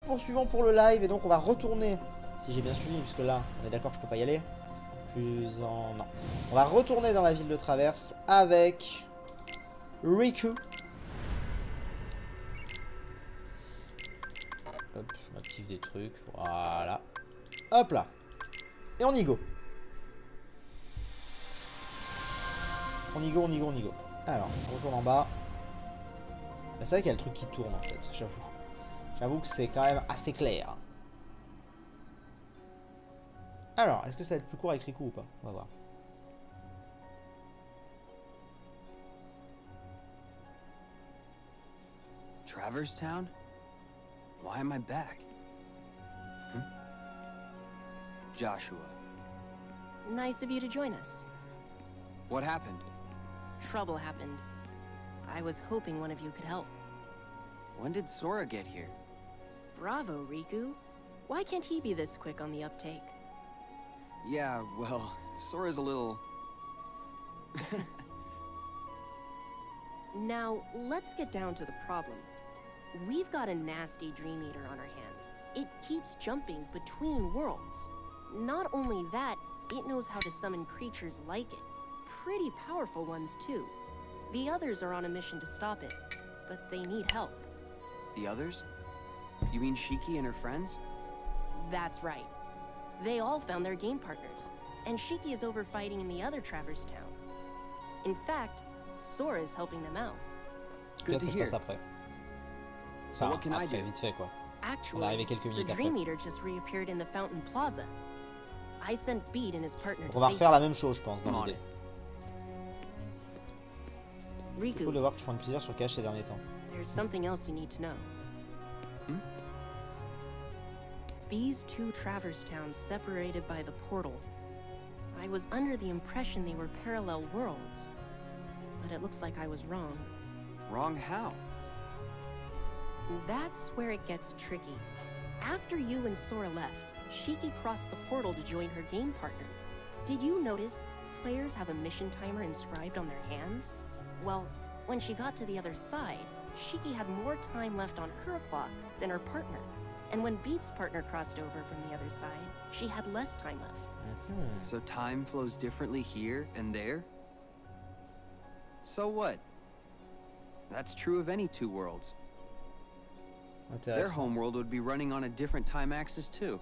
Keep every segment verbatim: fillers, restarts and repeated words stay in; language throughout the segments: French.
poursuivons pour le live. Et donc, on va retourner, si j'ai bien suivi, puisque là, on est d'accord que je peux pas y aller. Plus en... Non. On va retourner dans la ville de Traverse avec Riku. Hop, on active des trucs. Voilà. Hop là. Et on y go. On y go, on y go, on y go. Alors, on retourne en bas. C'est vrai qu'il y a le truc qui tourne en fait, j'avoue. J'avoue que c'est quand même assez clair. Alors, est-ce que ça va être plus court avec Riku ou pas? On va voir. Traverse Town? Why am I back? Hmm? Joshua. Nice of you to join us. What happened? Trouble happened. I was hoping one of you could help. When did Sora get here? Bravo, Riku. Why can't he be this quick on the uptake? Yeah, well, Sora's a little... Now, let's get down to the problem. We've got a nasty Dream Eater on our hands. It keeps jumping between worlds. Not only that, it knows how to summon creatures like it. Pretty powerful ones, too. The others are on a mission to stop it, but they need help. The others? You mean Shiki and her friends? That's right. They all found their game partners, and Shiki is over fighting in the other Traverse Town. In fact, Sora is helping them out. Good Là, to ça se hear. passe après. So Enfin, what can I après, do? vite fait quoi. On est Actually, arrivé quelques the minutes Dream après. Eater just reappeared in the Fountain Plaza. I sent Beat and his partner Donc to on va face refaire it. la même chose, je pense, dans Come on. l'idée. C'est Riku, cool de voir que tu prends du plaisir sur Cash ces derniers temps. there's something else you need to know. Hmm? These two Traverse Towns separated by the portal. I was under the impression they were parallel worlds, but it looks like I was wrong. Wrong how? That's where it gets tricky. After you and Sora left, Shiki crossed the portal to join her game partner. Did you notice players have a mission timer inscribed on their hands? Well, when she got to the other side, Shiki had more time left on her clock than her partner. And when Beat's partner crossed over from the other side, she had less time left. Mhm. So time flows differently here and there? So what? That's true of any two worlds. Their Intéressant. homeworld would be running on a different time axis too.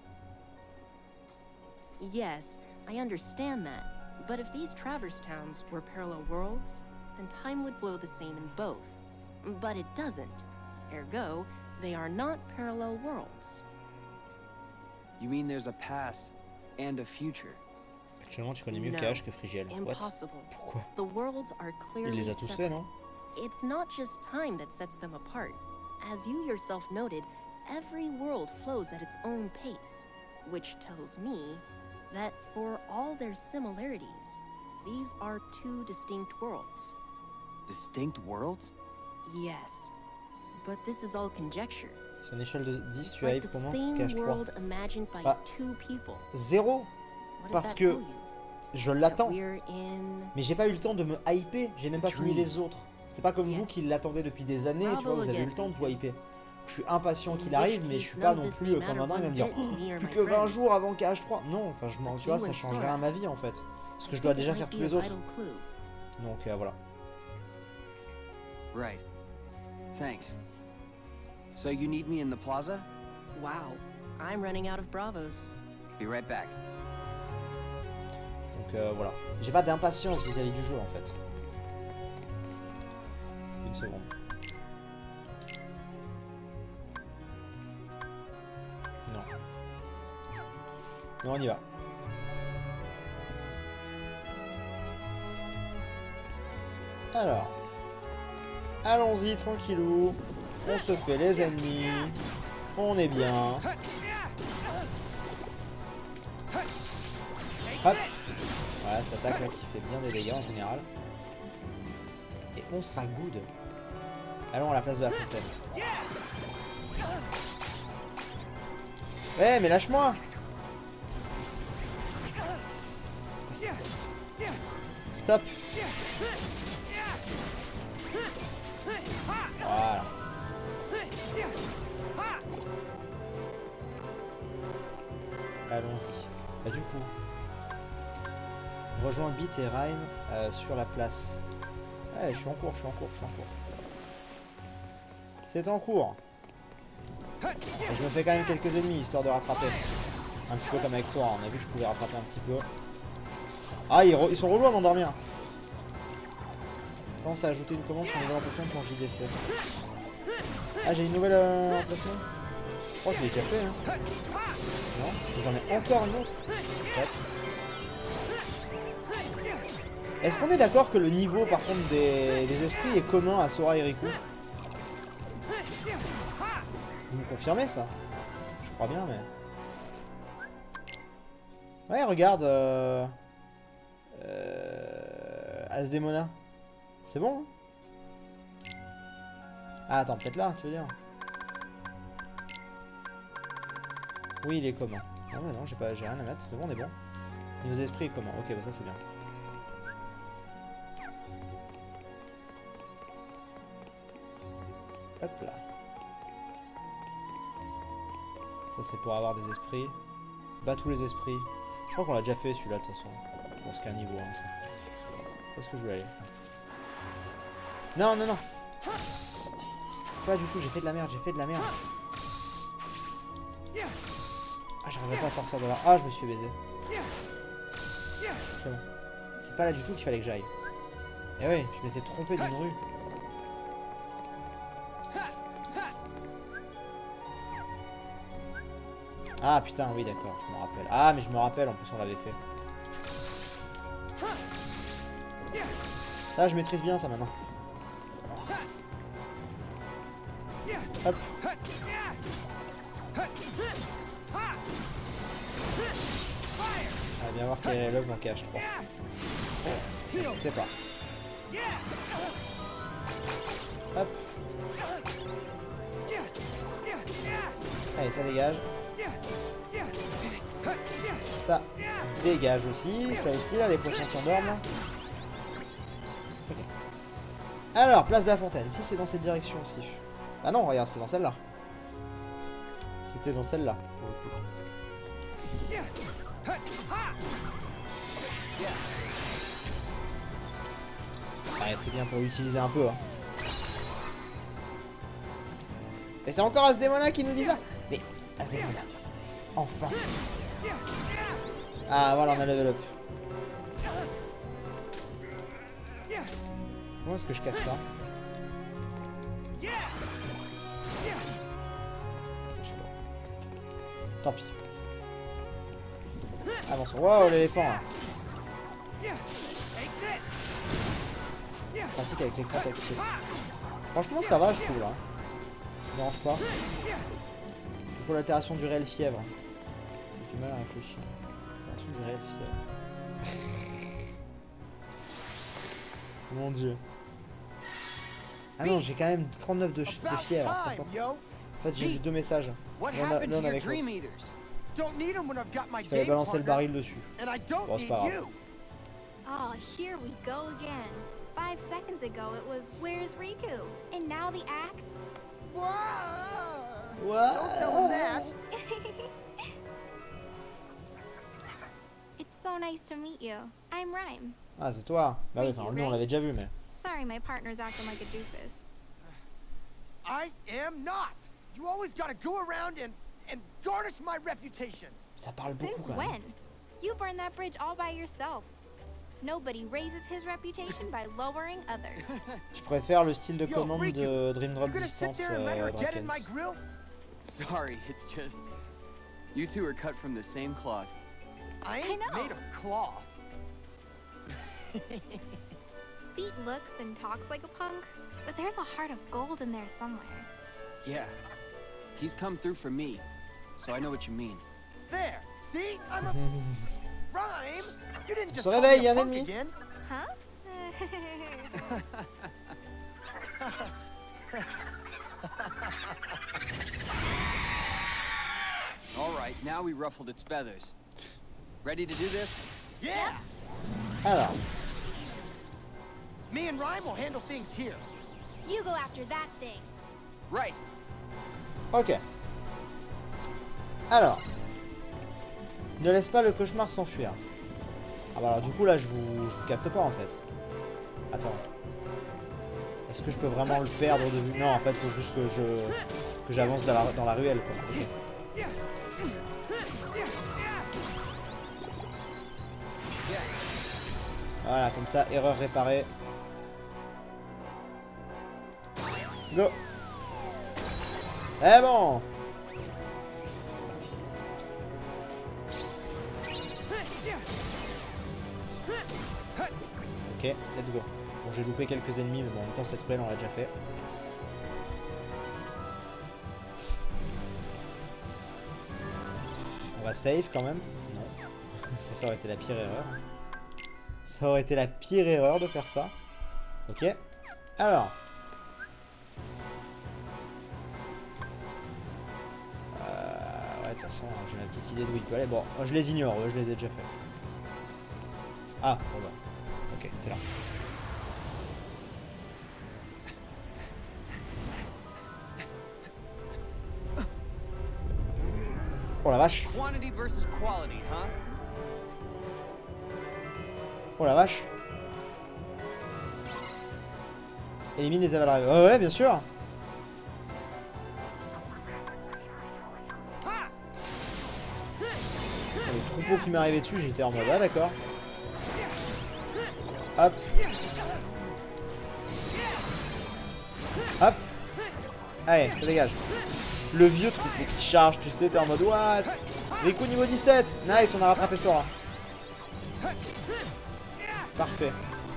Yes, I understand that. But if these Traverse Towns were parallel worlds, then time would flow the same in both. But it doesn't. Ergo, they are not parallel worlds. You mean there's a past and a future? Actuellement, tu connais mieux No. Cash que Frigiel. What? Impossible. Pourquoi? The worlds are Il clearly les a tous separate. faits, non? It's not just time that sets them apart. As you yourself noted, every world flows at its own pace, which tells me that for all their similarities, these are two distinct worlds. Distinct worlds? Yes, but this is all conjecture. Sur une échelle de dix, It's tu like hype the comment? same Cash trois. world imagined by Bah. two people. Zéro. What does Parce that que tell you? je That l'attends. we're in... Mais j'ai pas eu le temps de me hyper. J'ai même pas fini Dream. les autres. C'est pas comme vous Yes. qui l'attendez depuis des années. Tu vois, Bravo vous avez eu again, le temps de vous Riku. hyper. Je suis impatient In qu'il which arrive, mais je case, suis pas none of non this plus may comme un matter dingue à me one dire bit to me or plus my que vingt friends. jours avant K H trois. Non, enfin, je m'en, But tu vois, you ça and change Sora, rien à ma vie en fait. Parce que je I dois think it déjà might faire be tous a les autres. vital clue. Donc euh, voilà. Right. Thanks. So you need me in the plaza? Wow, I'm running out of bravos. Be right back. Donc euh, voilà. J'ai pas d'impatience vis-à-vis du jeu en fait. Une seconde. Non. Non, on y va. Alors. Allons-y, tranquillou. On se fait les ennemis. On est bien. Hop. Voilà, cette attaque là qui fait bien des dégâts en général. Et on sera good. Allons à la place de la fontaine. Ouais, mais lâche-moi. Stop. Voilà. allons-y. Bah du coup, rejoins Beat et Rhyme euh, sur la place. Ouais, je suis en cours, je suis en cours, je suis en cours. C'est en cours. Et je me fais quand même quelques ennemis, histoire de rattraper. Un petit peu comme avec Sora, on a vu que je pouvais rattraper un petit peu. Ah, ils, ils sont relous à m'endormir. Je pense à ajouter une commande sur le nouvel emplacement pour J D C. Ah, j'ai une nouvelle euh, emplacement. Je crois que je l'ai déjà fait, hein. Non, j'en ai encore une autre. Peut-être. Est-ce qu'on est d'accord que le niveau, par contre, des, des esprits est commun à Sora et Riku? Vous me confirmez ça? Je crois bien, mais... Ouais, regarde... Euh... Euh... Asdemona. C'est bon? Ah, attends, peut-être là, tu veux dire? Oui, il est commun. Non, mais non, j'ai pas, j'ai rien à mettre. C'est bon, on est bon. Niveau esprits est commun. Ok, bah ça, c'est bien. Hop là. Ça c'est pour avoir des esprits. Bat tous les esprits. Je crois qu'on l'a déjà fait celui-là de toute façon. Bon, c'est qu'un niveau, hein, ça fout. Où est-ce que je voulais aller? Non, non, non. Pas du tout, j'ai fait de la merde, j'ai fait de la merde. Ah, j'arriverai pas à sortir de là. Ah, je me suis baisé. C'est bon. C'est pas là du tout qu'il fallait que j'aille. Eh oui, je m'étais trompé d'une rue. Ah putain, oui d'accord, je me rappelle. Ah mais je me rappelle, en plus on l'avait fait. Ça je maîtrise bien ça maintenant. Hop. On va bien voir quel est l'œuvre dans K H trois. Je sais pas. Hop. Allez, ça dégage. Ça dégage aussi. Ça aussi, là, les poissons qui endorment. Okay. Alors, place de la fontaine. Si c'est dans cette direction aussi. Ah non, regarde, c'est dans celle-là. C'était dans celle-là, pour le coup. Ouais, c'est bien pour l'utiliser un peu. Hein. Mais c'est encore Asdemona qui nous dit ça. Mais Asdemona, enfin. Ah voilà, on a level up. Comment est-ce que je casse ça? Je sais pas. Tant pis. Avançons. Wow, l'éléphant. Pratique avec l'écran tactile. Franchement, ça va, je trouve là. Ça me dérange pas. Il faut l'altération du réel fièvre. J'ai du mal à réfléchir. Altération du réel fièvre. Mon dieu. Ah non, j'ai quand même trente-neuf de, de fièvre. En fait, j'ai vu deux messages. L'un avec l'autre. Il fallait balancer le baril dessus. Bon, c'est pas grave. Oh, here we go again. Five seconds ago it was, where's Riku? And now the act? What? Don't tell him that. It's so nice to meet you. I'm Rhyme. Ah, c'est toi. Bah oui, enfin, lui on l'avait déjà vu, mais... Sorry, my partner's acting like a doofus. I am not. You always gotta go around and and garnish my reputation. Ça parle beaucoup Since quand même. when? You burned that bridge all by yourself. Nobody raises his reputation by lowering others. Je préfère le style de Yo, commande Riku, de Dream Drop You're gonna sit Distance there and let her euh, get in my Drakens. grill? Sorry, it's just... You two are cut from the same cloth. I I ain't know. made of cloth. Beat looks and talks like a punk, but there's a heart of gold in there somewhere. Yeah. He's come through for me, so I know what you mean. There. See? I'm a Rhyme. You didn't just Se call me réveille, y a a un punk ennemi. again. Huh? All right, now we ruffled its feathers. Ready to do this? Yeah. Alors, Me and Rhyme will handle things here. You go after that thing. Right. ok. Alors. Ne laisse pas le cauchemar s'enfuir. Ah bah alors du coup là je vous, je vous capte pas en fait. Attends. Est-ce que je peux vraiment le perdre de vue? Non en fait faut juste que je que j'avance dans la, dans la ruelle quoi. Okay. Voilà comme ça, erreur réparée. Go. Eh bon. Ok, let's go. Bon, j'ai loupé quelques ennemis, mais bon, en même temps, cette ruelle, on l'a déjà fait. On va save quand même. Non. Ça, ça aurait été la pire erreur. Ça aurait été la pire erreur de faire ça. Ok. Alors. Euh, ouais, de toute façon, j'ai ma petite idée d'où il peut aller. Bon, je les ignore, ouais, je les ai déjà fait. Ah, bon bah. Ok, c'est là. Oh la vache. Oh la vache. Élimine les avales. Oh ouais, bien sûr. Le troupeau qui m'est arrivé dessus, j'étais en mode ah d'accord. Hop. Hop. Allez, ça dégage. Le vieux truc qui charge, tu sais, t'es en mode what? Riku niveau dix-sept. Nice, on a rattrapé Sora. Parfait.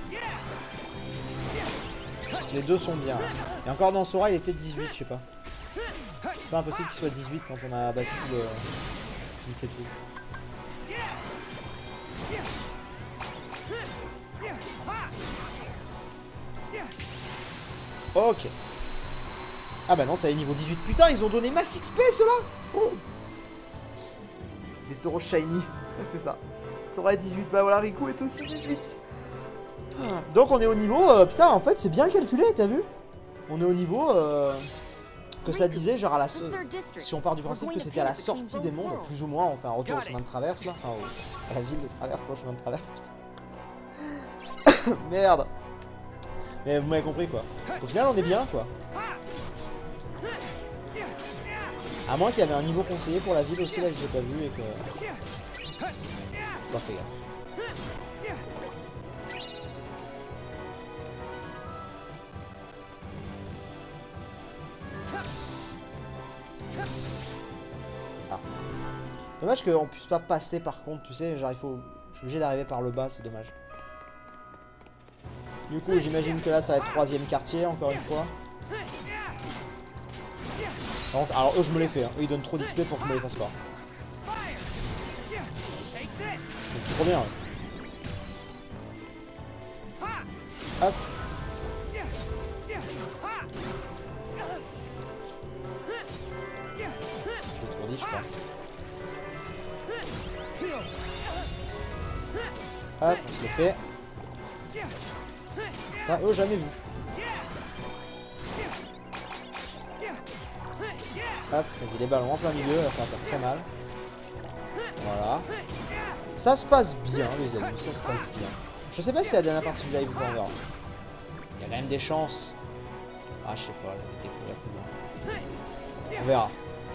Les deux sont bien. Et encore dans Sora, il est peut-être dix-huit, je sais pas. C'est pas impossible qu'il soit dix-huit quand on a battu le... Je ne sais plus. Ok. Ah bah non, ça est niveau dix-huit. Putain, ils ont donné masse X P, ceux-là. Oh. Des taureaux shiny. C'est ça. Sora est dix-huit. Bah voilà, Riku est aussi dix-huit. Donc on est au niveau... Euh, putain, en fait, c'est bien calculé, t'as vu? On est au niveau... Euh, que ça disait, genre à la... Si on part du principe que c'était à la sortie des mondes, plus ou moins, on fait un retour au chemin de traverse, là. Enfin, au, à la ville de traverse, pas au chemin de traverse, putain. Merde. Mais vous m'avez compris, quoi. Au final, on est bien, quoi. À moins qu'il y avait un niveau conseillé pour la ville aussi, là, que j'ai pas vu et que... Bon, fais gaffe. Ah. Dommage qu'on puisse pas passer par contre, tu sais, genre il faut... Je suis obligé d'arriver par le bas, c'est dommage. Du coup, j'imagine que là, ça va être troisième quartier, encore une fois. Donc, alors eux, je me les fais, hein. Eux, ils donnent trop d'X P pour que je me les fasse pas. C'est trop bien, ouais. Hop. J'ai trop dit, je crois. Hop, on se le fait. Ah, oh, jamais vu. Hop, vas-y, les ballons en plein milieu, là ça va faire très mal. Voilà. Ça se passe bien, les amis, ça se passe bien. Je sais pas si c'est la dernière partie du live ou pas, on verra. Il y a quand même des chances. Ah, je sais pas, je vais découvrir plus loin. On verra.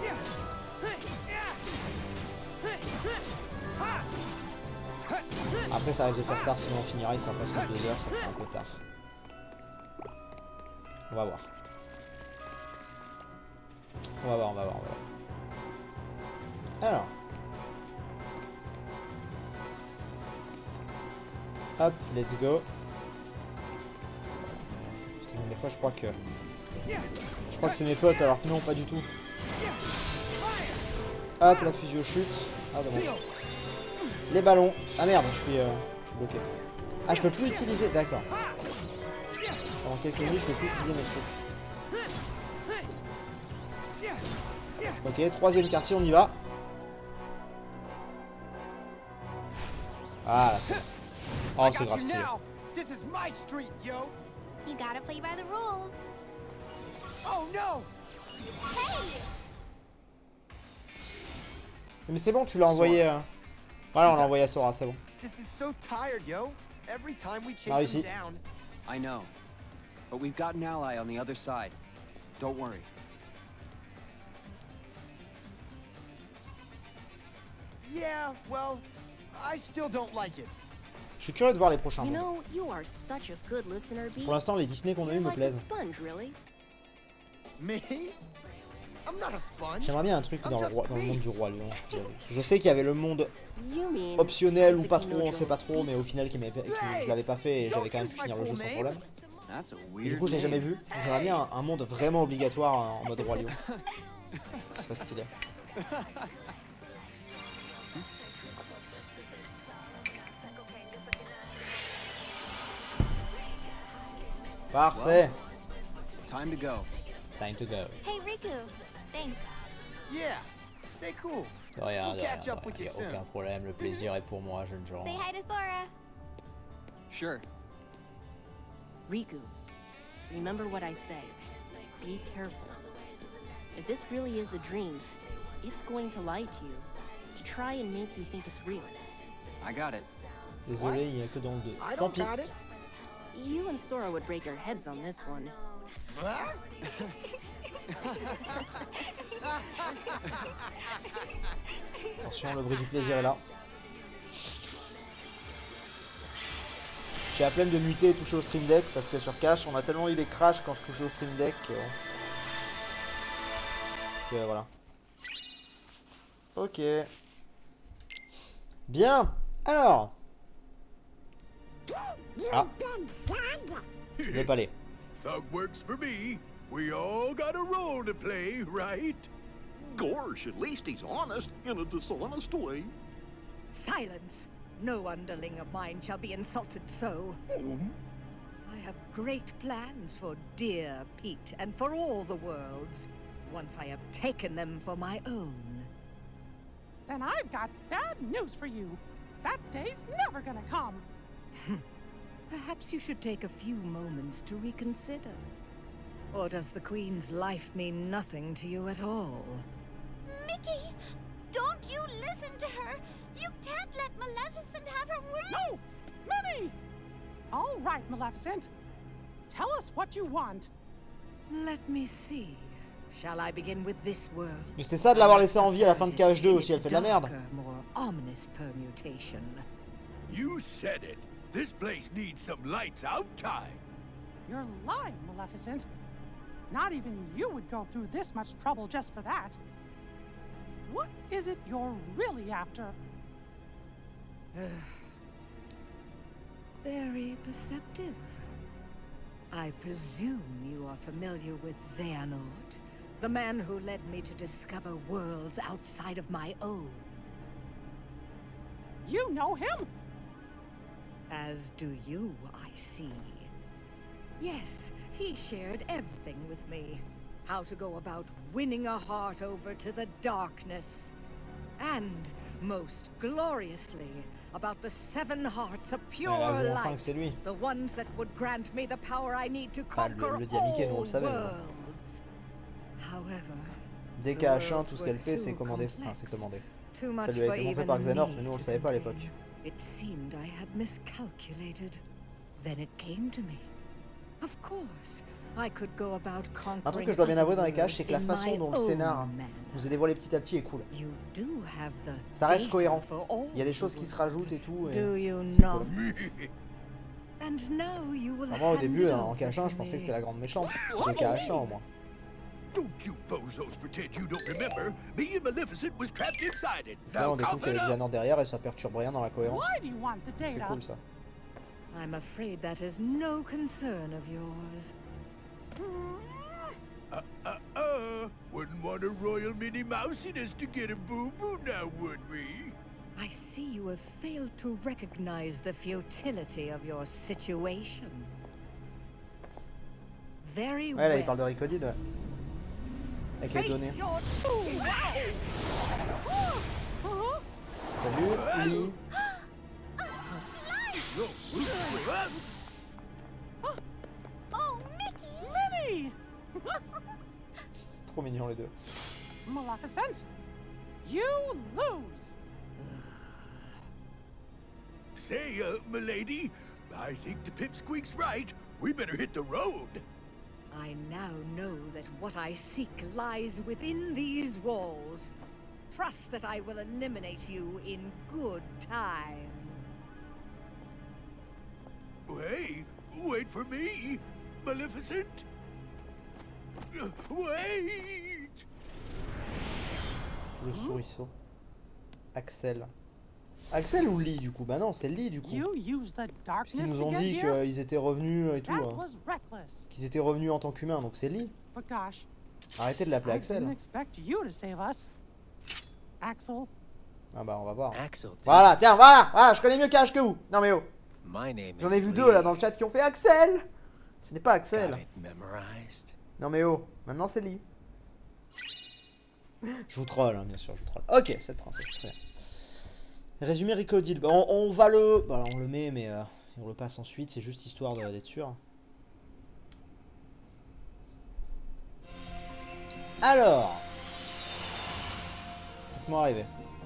Après, ça risque de faire tard, sinon on finira, il sera presque deux heures, ça fait un peu tard. On va voir. On va voir, on va voir, on va voir. Alors. Hop, let's go. Putain, des fois je crois que... Je crois que c'est mes potes, alors que non, pas du tout. Hop, la fusio chute. Ah, dommage. Les ballons. Ah merde, je suis, euh, je suis bloqué. Ah, je peux plus utiliser... D'accord. Pendant quelques minutes, je peux plus utiliser mes trucs. Ok, troisième quartier, on y va. Ah, là, c'est bon. Oh, c'est grave stylé. You gotta play by the rules. Oh no! Hey! Mais c'est bon, tu l'as envoyé... Euh... Voilà, on l'a envoyé à Sora, c'est bon. This is so tired, yo. Every time we Ah, chase him ici. down. I know. But we've got an ally on the other side. Don't worry. Yeah, well, I still don't like it. Je suis curieux de voir les prochains You mondes. know, you are such a good listener, Bee. Pour l'instant, les Disney qu'on a eu You're me like a plaisent. sponge, really. Me? I'm not a sponge. J'aimerais bien un truc I'm dans le, just roi, dans le me. monde du Roi Lion. j'avoue. Parce que je sais qu'il y avait le monde You mean optionnel ou basically pas no trop, on joke. sait pas trop, mais au final qui m'avait- qui- je l'avais pas fait et j'avais quand même pu finir le jeu sans problème. That's a Et weird du coup, je l'ai jamais name. vu. J'aimerais bien un, un monde vraiment obligatoire en mode Roi Lion. Ce serait stylé. Parfait. It's time to go. It's time to go. Hey, Riku. Thanks. Yeah, stay cool. De rien, We'll de catch rien, up with y you a soon. aucun problème, le plaisir est pour moi, jeune gens. Say hi to Sora. Sure. Riku, remember what I say. Be careful. If this really is a dream, it's going to lie to you, to try and make you think it's real. I got it. Désolé, il n'y a que dans le deux. I Tant don't pis. got it. You and Sora would break your heads on this one. Huh? Attention, le bruit du plaisir est là. J'ai la flemme de muter et toucher au Stream Deck parce que sur Cash, on a tellement eu des crashs quand je touchais au Stream Deck que, que voilà. Ok. Bien. Alors. Ah. Le palais. Thug works for me. We all got a role to play, right? Gosh, at least he's honest in a dishonest way. Silence! No underling of mine shall be insulted so. I have great plans for dear Pete and for all the worlds, once I have taken them for my own. Then I've got bad news for you. That day's never gonna come. Perhaps you should take a few moments to reconsider. Or does the Queen's life mean nothing to you at all? Mickey! Don't you listen to her! You can't let Maleficent have her way! No! Minnie! All right, Maleficent. Tell us what you want. Let me see. Shall I begin with this world? Mais c'est ça de l'avoir laissé en vie à la fin de K H deux aussi, elle fait de la merde. Darker, more ominous permutation. You said it. This place needs some lights out time. You're lying, Maleficent. Not even you would go through this much trouble just for that. What is it you're really after? Very perceptive. I presume you are familiar with Xehanort, the man who led me to discover worlds outside of my own. You know him? As do you, I see. Yes, he shared everything with me. How to go about winning a heart over to the darkness. And, most gloriously, about the seven hearts of pure Elle avoue enfin que light. c'est lui. The ones that would grant me the power I need to Ah, le- conquer le Diamiquet, nous, on all le savait, mais bon. worlds. However, Dès qu'à H un, tout ce qu'elle fait, c'est commander. Enfin, c'est commander. too Ça much lui a for été montré even par Xehanort, me mais nous on le to savait pas à contain. l'époque. It seemed I had miscalculated. Then it came to me. Of course, I could go about conquering. Un truc que je dois bien avouer dans les other caches, c'est que la worlds in façon my dont le own scénar manner. nous est dévoilé petit à petit est cool. You do have the Ça reste data cohérent. for all Il y a des choses qui se rajoutent et tout. Et Do you c'est not? cool. And now you will Enfin, moi au hand début, it en over K H un, to je pensais que me. c'était la grande méchante. De K H un au moins. Don't you bozos pretend you don't remember. Me and Maleficent was trapped inside it. Puis là, Now on découvre cough qu'il y it avait up. Xehanort derrière et ça perturbe rien dans la cohérence. Why do you want the C'est data? cool ça. I'm afraid that is no concern of yours. Uh, uh, uh. Wouldn't want a royal Minnie Mousiness to get a boo-boo now, would we? I see you have failed to recognize the futility of your situation. Very Ouais, là il well. parle de Ricodid, ouais. Avec les données. Face your doom. Salut, Lee. Oh, Mickey! Minnie! Trop mignons les deux. Maleficent, you lose. say, uh, milady, I think the pipsqueak's right. We better hit the road. I now know that what I seek lies within these walls. Trust that I will eliminate you in good time. Hey, wait for me, Maleficent. Uh, Wait. Le souriceau. Axel. Axel ou Lee du coup? Bah non, c'est Lee du coup. You used the Parce qu'ils darkness nous to ont get dit here? qu'ils étaient revenus et tout. That hein. was reckless. Qu'ils étaient revenus en tant qu'humains, donc c'est Lee. But gosh, Arrêtez de l'appeler I Axel. didn't expect you to save us. Axel. Ah bah on va voir. Axel. did. Voilà, tiens, voilà, voilà, je connais mieux Cash que vous. Non mais oh, My name j'en ai is vu deux là Lee. dans le chat qui ont fait Axel. Ce n'est pas Axel. Got it memorized. Non mais oh, maintenant c'est Lee. Je vous troll, hein, bien sûr, je vous troll. Ok, cette princesse, très bien. Résumé Rico dit, bah, on, on va le... Bah, on le met, mais euh, on le passe ensuite, c'est juste histoire de- d'être sûr. Alors... Faites-moi rêver.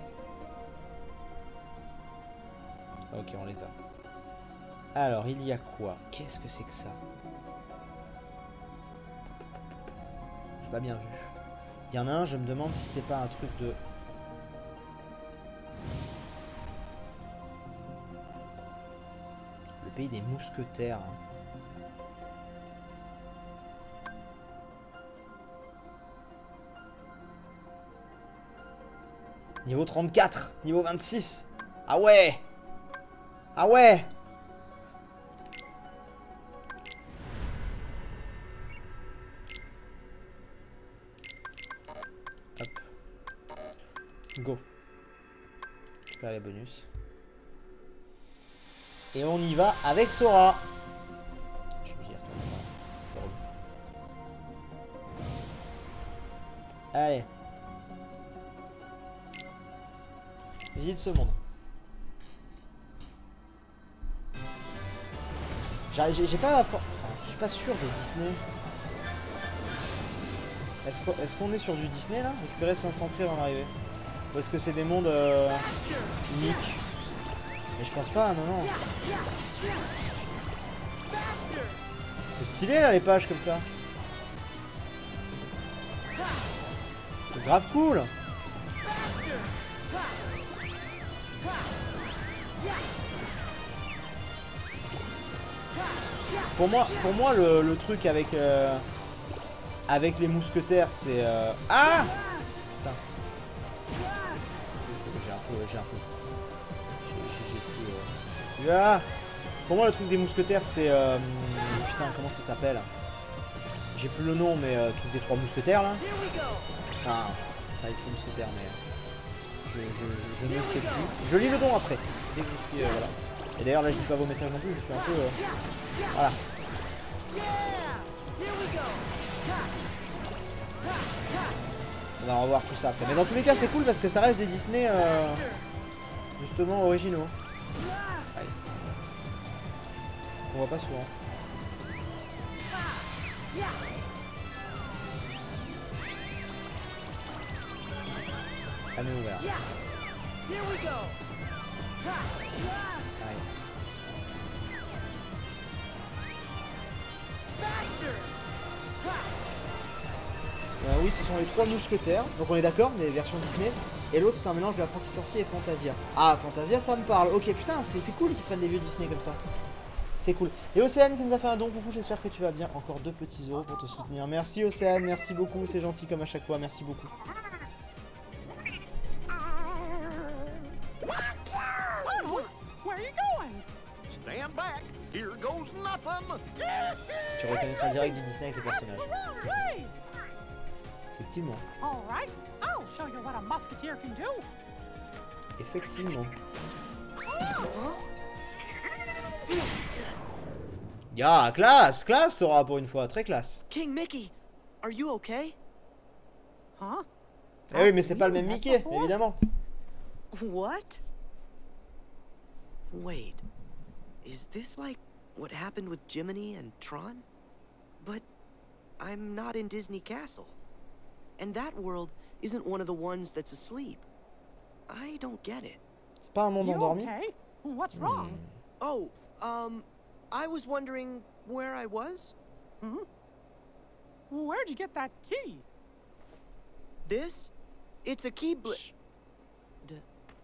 Ok, on les a. Alors, il y a quoi? Qu'est-ce que c'est que ça? J'ai pas bien vu. Il y en a un, je me demande si c'est pas un truc de... Le pays des mousquetaires. Niveau trente-quatre, niveau vingt-six. Ah ouais. Ah ouais. Hop. Go. Récupérer les bonus. Et on y va avec Sora. Je suis obligé d'y retourner. C'est relou. Allez. Visite ce monde. J'ai j'ai pas... Enfin, je suis pas sûr des Disney. Est-ce qu'on est, qu'on est sur du Disney là? Récupérer cinq cents prix avant d'arriver. Ou est-ce que c'est des mondes euh, uniques? Mais je pense pas, non, non. C'est stylé là les pages comme ça. C'est grave cool. Pour moi, pour moi le, le truc avec euh, avec les mousquetaires, c'est euh... ah putain. J'ai un peu, j'ai un peu. J'ai plus. Euh... Ah pour moi, le truc des mousquetaires, c'est euh... putain, comment ça s'appelle? J'ai plus le nom, mais euh, le truc des trois mousquetaires là. Ah, pas les trois mousquetaires, mais je, je, je, je ne sais plus. Je lis le don après, dès que je suis euh, voilà. Et d'ailleurs là je dis pas vos messages non plus, je suis un peu... Euh... Voilà. On va revoir tout ça après. Mais dans tous les cas c'est cool parce que ça reste des Disney euh, justement originaux. Allez. On voit pas souvent. À nous ouvert. Allez. Euh, oui, ce sont les trois mousquetaires. Donc on est d'accord, mais version Disney. Et l'autre, c'est un mélange de l'apprenti sorcier et Fantasia. Ah, Fantasia, ça me parle. Ok, putain, c'est cool qu'ils prennent des vieux Disney comme ça. C'est cool. Et Océane qui nous a fait un don. Coucou, j'espère que tu vas bien. Encore deux petits euros pour te soutenir. Merci Océane, merci beaucoup. C'est gentil comme à chaque fois. Merci beaucoup. Where are you going? Stand back. Here goes nothing. Tu reconnaîtras direct du Disney avec les personnages. Right. Effectivement. All right, I'll show you what a musketeer can do. Effectivement. Ya, classe, classe Sora pour une fois, très classe. King Mickey, are you okay? Huh? Eh oui, mais c'est pas le même Mickey, évidemment. What? Wait, is this like what happened with Jiminy and Tron? But I'm not in Disney Castle. And that world isn't one of the ones that's asleep. I don't get it. C'est pas un monde You endormi. okay? What's wrong? Oh, um, I was wondering where I was? Hmm? Where'd you get that key? This? It's a key bl- D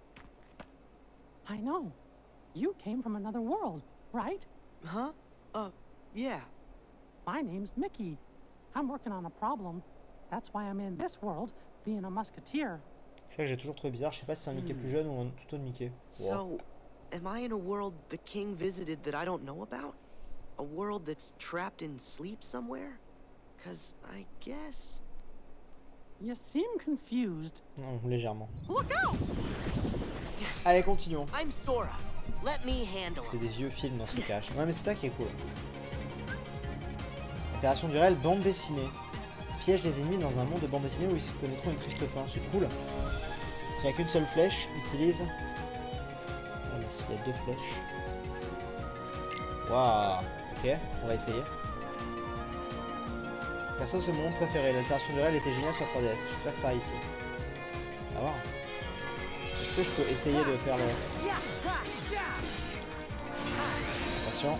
I know. You came from another world, right? Huh? Uh, yeah. My name's Mickey. I'm working on a problem. That's why I'm in this world, being a musketeer. C'est ça que j'ai toujours trouvé bizarre. Je sais pas si c'est un Mickey plus jeune ou un tout autre Mickey. Wow. So, am I in a world the king visited that I don't know about? A world that's trapped in sleep somewhere? 'Cause I guess... You seem confused. Non, légèrement. Look out! Allez, continuons. I'm Sora. Let me handle C'est it. des vieux films dans ce cache. Ouais, mais c'est ça qui est cool. Interaction du réel, bande dessinée. Piège les ennemis dans un monde de bande dessinée où ils se connaîtront une triste fin. C'est cool. S'il n'y a qu'une seule flèche, utilise... Ah, là, s'il y a deux flèches. Waouh. Ok, on va essayer. Perso, c'est mon monde préféré. L'altération du réel était géniale sur trois D S. J'espère que c'est pareil ici. On va voir. Est-ce que je peux essayer de faire le... Attention.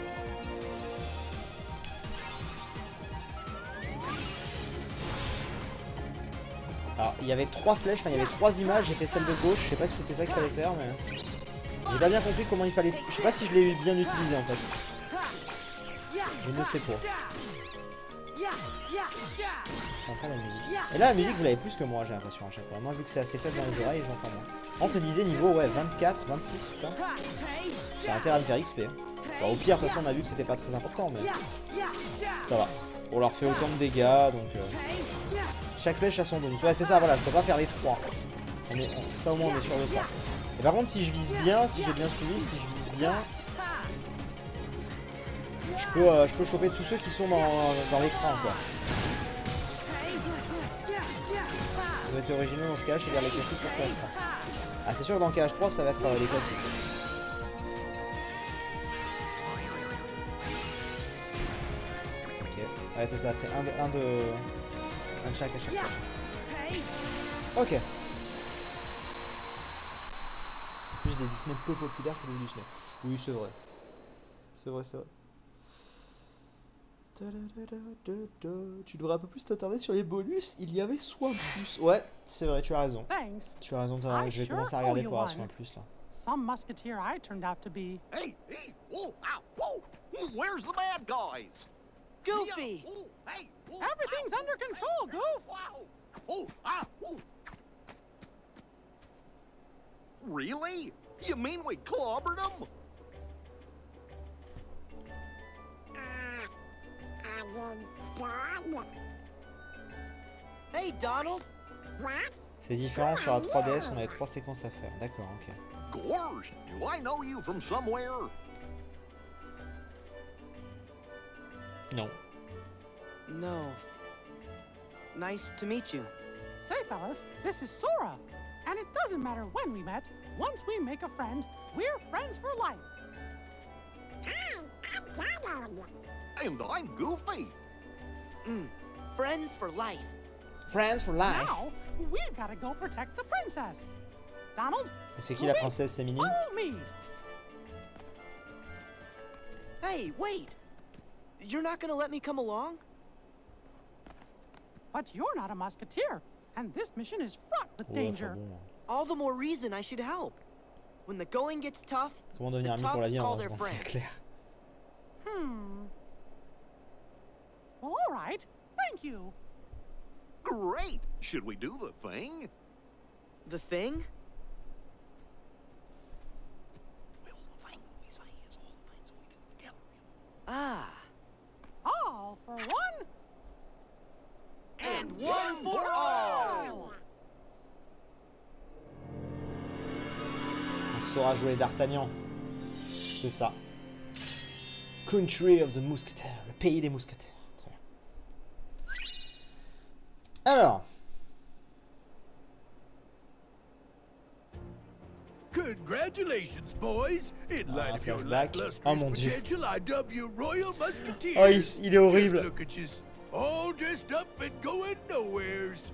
Alors, il y avait trois flèches, enfin il y avait trois images, j'ai fait celle de gauche, je sais pas si c'était ça qu'il fallait faire, mais... J'ai pas bien compris comment il fallait... Je sais pas si je l'ai bien utilisé en fait. Je ne sais pas. Sympa la musique. Et là la musique vous l'avez plus que moi j'ai l'impression à chaque fois. Moi vu que c'est assez faible dans les oreilles, j'entends moins. On te disait niveau ouais vingt-quatre, vingt-six putain. Ça a intérêt à me faire X P. Bon, au pire de toute façon on a vu que c'était pas très important mais... Ça va. On leur fait autant de dégâts donc... Euh... Chaque flèche a son bonus. Ouais c'est ça voilà, je peux pas faire les trois. On est... on... Ça au moins on est sûr de ça. Et par contre si je vise bien, si j'ai bien suivi, si je vise bien... Je peux, euh, je peux choper tous ceux qui sont dans, dans l'écran quoi. Ça doit être originaux dans ce cas, je vais dire les classiques pour K H trois. Ah c'est sûr que dans K H trois ça va être euh, les classiques. Ok, ouais c'est ça, c'est un de, un de... Un de chaque à chaque fois. Ok. C'est plus des Disney peu populaires que des Disney. Oui c'est vrai. C'est vrai, c'est vrai. Tu devrais un peu plus t'attarder sur les bonus, il y avait soin plus. Ouais, c'est vrai, tu as raison. Thanks. Tu as raison, as... je vais commencer à regarder pour avoir soin plus là. Some musketeer I turned out to be. Hey, hey, whoa, ow, whoa! Where's the bad guys? Goofy! Oh, hey, whoa, Everything's ow, under control, Goof! wow! Oh, ah, oh. Really? You mean we clobbered them? Hey, Donald! C'est différent sur la trois D S, on avait trois séquences à faire. D'accord, ok. Gorsh, do I know you from somewhere? Non. No. Nice to meet you. Say, fellas, this is Sora. And it doesn't matter when we met. Once we make a friend, we're friends for life. Hi, I'm Donald. And I'm Goofy. Mm. Friends for life. Friends for life. Now, we've got to go protect the princess. Donald? C'est qui la princesse, c'est Minnie? Follow me. Hey, wait! You're not gonna let me come along? But you're not a musketeer, and this mission is fraught with Ouais, danger. bon. All the more reason I should help. When the going gets tough, Comment devenir the ami pour la tough vie en call vingt their secondes, c'est friends. clair. Hmm. Well, all right. Thank you. Great. Should we do the thing? The thing? Well, the thing we say is all the things we do together, you know. Ah. All for one. And one for all! On saura jouer d'Artagnan. C'est ça. Country of the Mousquetaires. Le pays des mousquetaires. Très bien. Alors. Congratulations, boys! In Ah, light of your flashback. lackluster Oh, mon Dieu. potential, I dub you Royal Musketeers. Oh, il, il est horrible. Just look at you, all dressed up and going nowheres.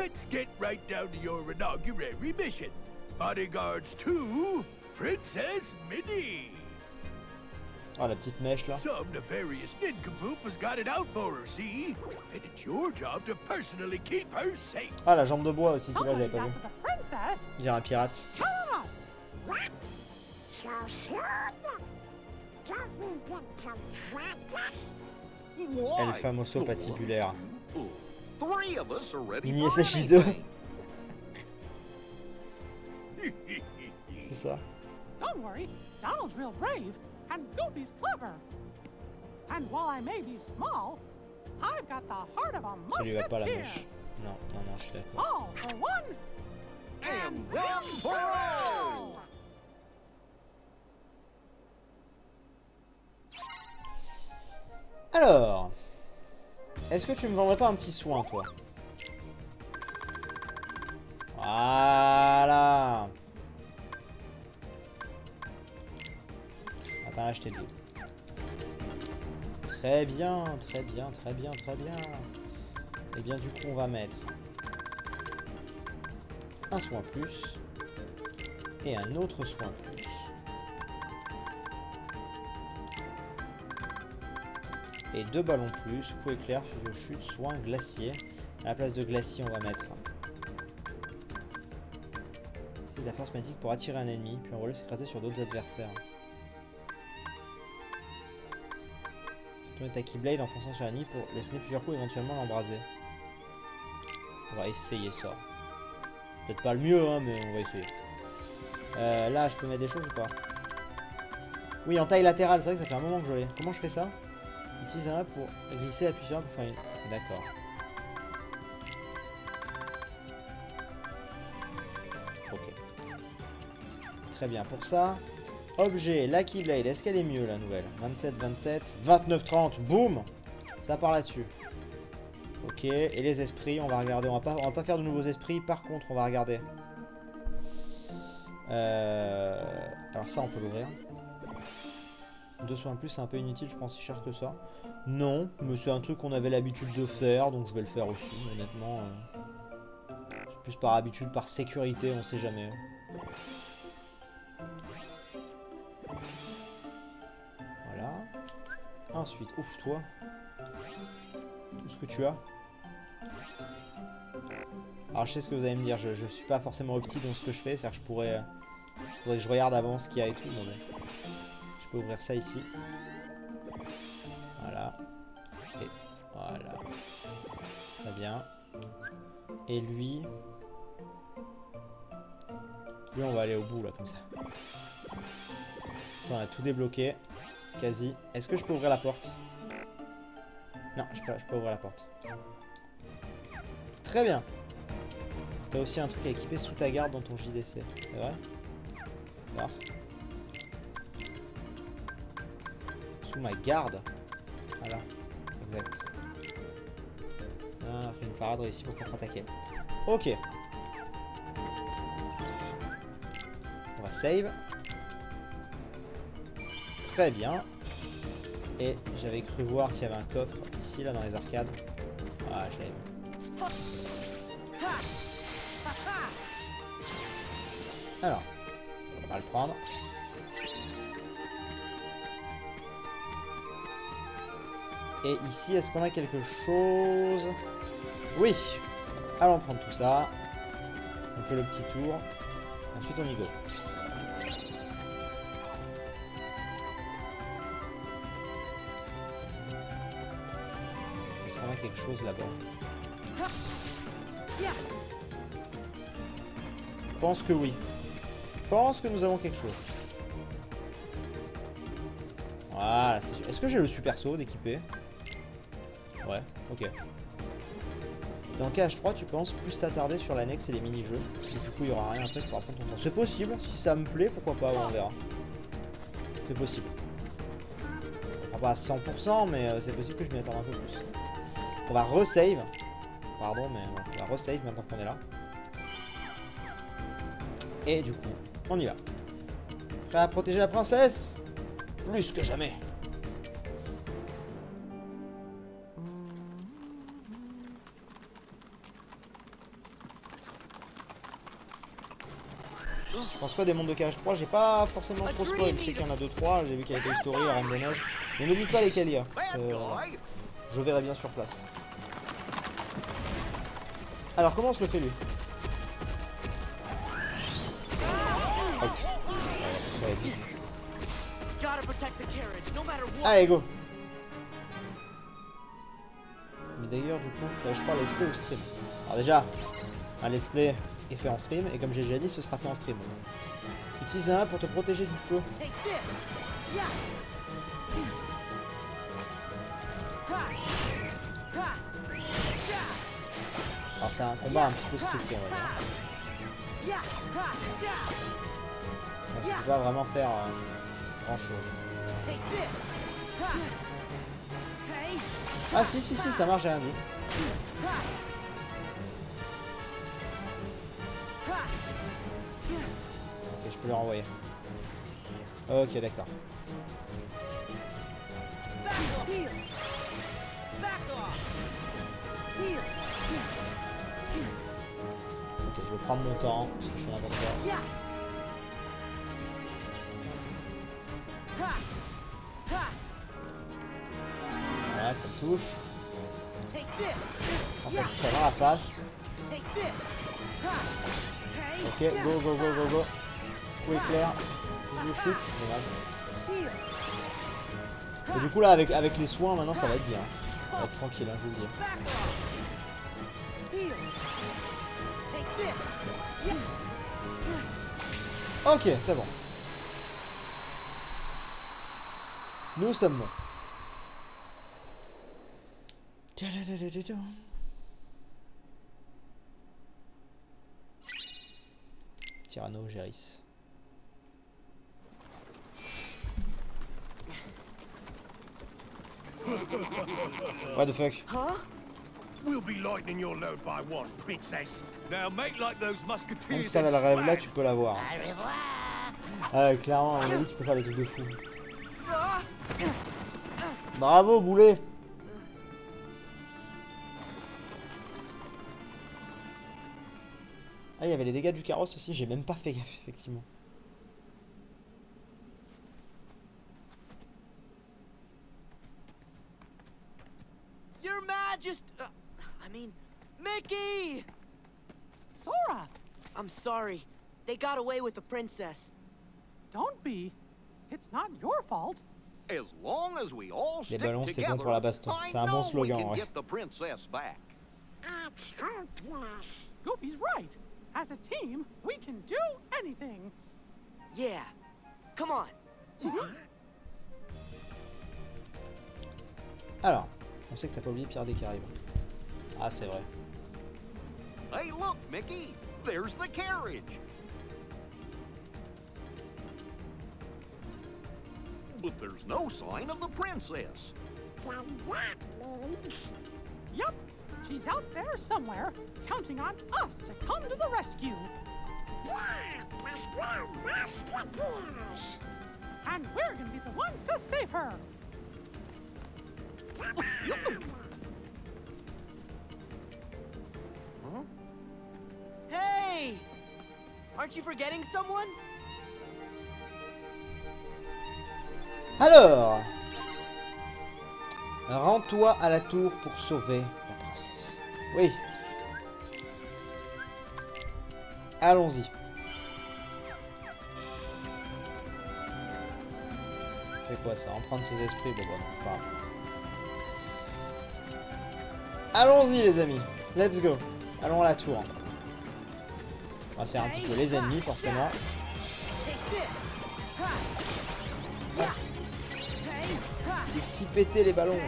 let's get right down to your inaugural mission. Bodyguards to Princess Minnie. Oh, la petite mèche là. Some nefarious nincompoop has got it out for her, see? And it's your job to personally keep her safe. Ah, la jambe de bois aussi, tu vois, je l'avais pas vu. Somebody's after the princess. Dire un pirate. Tell us. What? So soon? Don't we get to practice? El famoso patibulaire. Three of us are ready Mini for S H I deux. anything. C'est ça. Don't worry, Donald's real brave, and Goofy's clever. And while I may be small, I've got the heart of a Ça lui va pas la musketeer. mèche. Non, non, non, je suis d'accord. All for one, And one for all. Alors, est-ce que tu me vendrais pas un petit soin, toi? Voilà. Attends, là, je t'ai dit. Très bien, très bien, très bien, très bien. Et bien, du coup, on va mettre un soin plus et un autre soin plus. Et deux ballons plus, coup éclair, fusion chute, soin, glacier. À la place de glacier, on va mettre utilise la force magnétique pour attirer un ennemi, puis envoyer s'écraser sur d'autres adversaires. Tourner ta Keyblade en fonçant sur l'ennemi pour laisser plusieurs coups et éventuellement l'embraser. On va essayer ça. Peut-être pas le mieux, hein, mais on va essayer. Euh, là, je peux mettre des choses ou pas? Oui, en taille latérale, c'est vrai que ça fait un moment que je l'ai. Comment je fais ça? Utilise un pour glisser, appuyer sur un pour faire une... D'accord. Ok. Très bien. Pour ça, objet, la Keyblade. Est-ce qu'elle est mieux, la nouvelle? vingt-sept, vingt-sept, vingt-neuf, trente. Boum! Ça part là-dessus. Ok. Et les esprits, on va regarder. On va pas, on va pas faire de nouveaux esprits. Par contre, on va regarder. Euh... Alors ça, on peut l'ouvrir. Deux soins plus, c'est un peu inutile, je pense, si cher que ça. Non, mais c'est un truc qu'on avait l'habitude de faire, donc je vais le faire aussi, honnêtement. Euh... C'est plus par habitude, par sécurité, on sait jamais. Voilà. Ensuite, ouf, toi. Tout ce que tu as. Alors, je sais ce que vous allez me dire, je, je suis pas forcément opti dans ce que je fais, c'est-à-dire que je pourrais... Euh... faudrait que je regarde avant ce qu'il y a et tout, mais... Je peux ouvrir ça ici. Voilà. Et voilà. Très bien. Et lui... Lui, on va aller au bout, là, comme ça. Ça, on a tout débloqué. Quasi. Est-ce que je peux ouvrir la porte? Non, je peux, je peux ouvrir la porte. Très bien. T'as aussi un truc à équiper sous ta garde dans ton J D C. C'est vrai? Alors. Sous ma garde. Voilà. Exact. Ah, on fait une parade réussie pour contre-attaquer. Ok. On va save. Très bien. Et j'avais cru voir qu'il y avait un coffre ici, là, dans les arcades. Ah, je l'avais vu. Alors, on va le prendre. Et ici, est-ce qu'on a quelque chose? Oui. Allons prendre tout ça. On fait le petit tour. Ensuite, on y go. Est-ce qu'on a quelque chose là-bas? Je pense que oui. Je pense que nous avons quelque chose. Voilà, c'est sûr. Est-ce que j'ai le super saut d'équipé? Ouais, ok. Dans K H trois, tu penses plus t'attarder sur l'annexe et les mini-jeux. Du coup, il y aura rien après, tu pourras prendre ton temps. C'est possible, si ça me plaît, pourquoi pas, on verra. C'est possible. On fera pas à cent pour cent, mais euh, c'est possible que je m'y attarde un peu plus. On va resave. Pardon, mais on va resave maintenant qu'on est là. Et du coup, on y va. Prêt à protéger la princesse? Plus que jamais. Je pense quoi des mondes de K H trois? J'ai pas forcément trop spoil. Je sais qu'il y en a deux trois. J'ai vu qu'il y avait Toy Story, la Reine des Neiges. Mais me dites pas lesquels il y a. Je verrai bien sur place. Alors comment on se le fait lui? Oh. Ça va être vite. Allez go. Mais d'ailleurs du coup, K H trois let's play ou stream? Alors déjà, un let's play est fait en stream et comme j'ai déjà dit, ce sera fait en stream. Utilise un pour te protéger du feu. Alors c'est un combat un petit peu scripté on va dire. Je peux pas vraiment faire euh, grand chose. Ah si si si ça marche, j'ai rien dit. Ok, je peux le renvoyer. Ok d'accord. Ok, je vais prendre mon temps parce que je fais n'importe quoi. Voilà, ça me touche. En fait, ça va à la face. Ok, go, go, go, go, go. Coup éclair. Plus de chute. Dommage. Et du coup, là, avec, avec les soins, maintenant, ça va être bien. Ça va être tranquille, hein, je vous le dis. Ok, c'est bon. Nous sommes bons. Tyranno Géris. What the fuck? Huh? We'll be lightening your load by one, princess. Now make like those musketeers. Même si t'avais le rêve là, tu peux l'avoir. Ah, clairement, on a dit que tu peux faire des trucs de fou. Bravo, boulet. Ah, il y avait les dégâts du carrosse aussi, j'ai même pas fait gaffe, effectivement. Your Majesty, uh, I mean, Mickey! Sora! I'm sorry. They got away with the princess. Don't be. It's not your fault. As long as we all Les stick ballons, c'est bon pour la baston. C'est un bon slogan, ouais. Goofy's right. As a team, we can do anything. Yeah. Come on. Alors, on sait que t'as pas oublié Pierre des Caraïbes. Ah, c'est vrai. Hey, look, Mickey. There's the carriage. But there's no sign of the princess. So that means... Yup. She's out there somewhere, counting on us to come to the rescue. Yeah, because we're musketeers. And we're gonna be the ones to save her. Come on. Huh? Hey! Aren't you forgetting someone? Alors, rends-toi à la tour pour sauver la princesse. Oui. Allons-y. C'est quoi ça? Emprunte ses esprits? Bon, bon, non, pas grave. Allons-y les amis. Let's go. Allons à la tour. On va faire un petit peu les ennemis forcément. C'est si pété les ballons.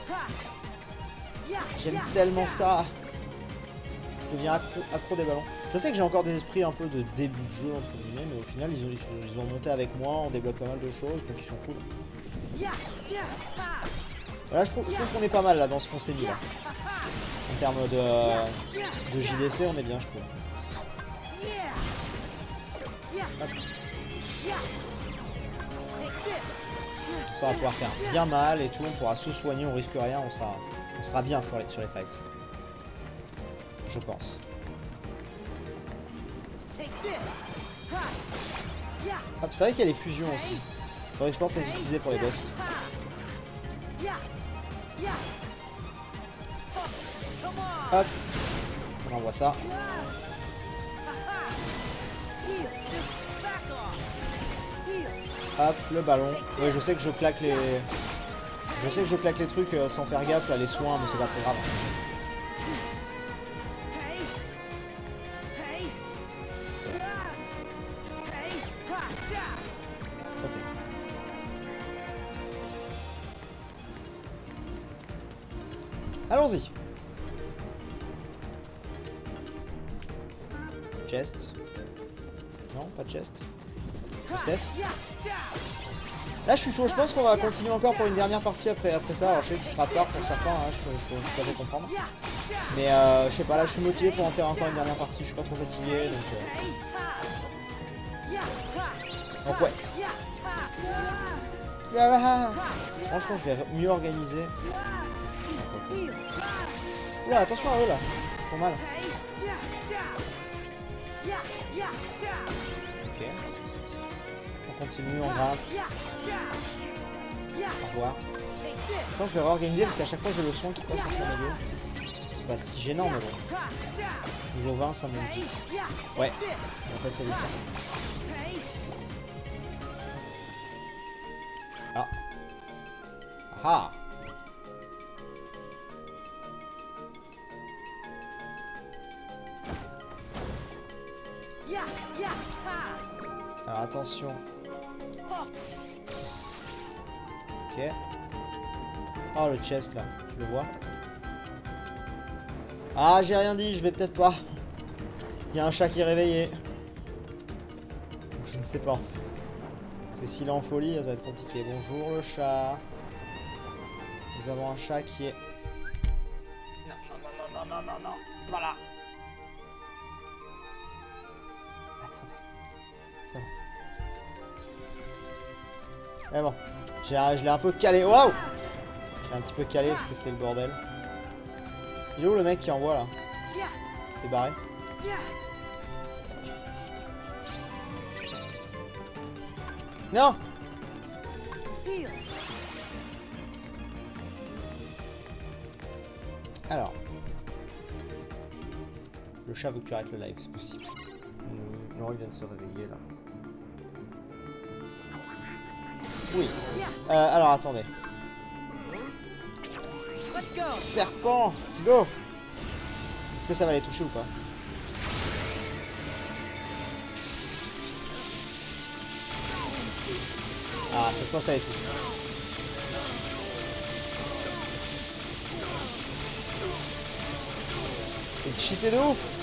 J'aime tellement ça. Je deviens accro, accro des ballons. Je sais que j'ai encore des esprits un peu de début de jeu entre guillemets, mais au final ils ont, ils ont monté avec moi, on débloque pas mal de choses, donc ils sont cool. Voilà, je trouve, je trouve qu'on est pas mal là dans ce qu'on s'est mis là. En termes de, de J D C, on est bien, je trouve. Hop. Ça va pouvoir faire bien mal et tout, on pourra se soigner, on risque rien, on sera, on sera bien sur les, sur les fights. Je pense. Hop, c'est vrai qu'il y a les fusions aussi. Faudrait que je pense à les utiliser pour les boss. Hop, on envoie ça. Hop, le ballon. Oui, je sais que je claque les... Je sais que je claque les trucs euh, sans faire gaffe, là, les soins, mais c'est pas très grave. Okay. Allons-y. Chest. Non, pas de chest. Justesse. Là je suis chaud, je pense qu'on va continuer encore pour une dernière partie après, après ça. Alors je sais qu'il sera tard pour certains, hein, je, peux, je peux tout à fait comprendre. Mais euh, je sais pas, là je suis motivé pour en faire encore une dernière partie, je suis pas trop fatigué donc... Euh... Donc ouais. Franchement je vais mieux organiser. Oula, attention à eux là, ils font mal. Ok. On continue, on grimpe. Au revoir. Je pense que je vais réorganiser parce qu'à chaque fois j'ai le son qui passe entre les deux. C'est pas si gênant mais bon. Niveau vingt ça monte vite. Ouais, on va passer vite. Ah. Ah. Alors attention. Ok. Oh le chest là, tu le vois? Ah j'ai rien dit, je vais peut-être pas. Il y a un chat qui est réveillé. Je ne sais pas en fait. Parce que s'il est en folie, ça va être compliqué. Bonjour le chat. Nous avons un chat qui est... Non, non, non, non, non, non, non, non. Voilà. Attendez. C'est bon. Mais bon. Je l'ai un peu calé. Waouh! Je l'ai un petit peu calé parce que c'était le bordel. Il est où le mec qui envoie là? Il s'est barré. Non! Alors. Le chat veut que tu arrêtes le live, c'est possible. Non, il vient de se réveiller là. Oui. Euh, alors attendez. Serpent, go! Est-ce que ça va les toucher ou pas? Ah, cette fois ça les touche. C'est cheaté de ouf!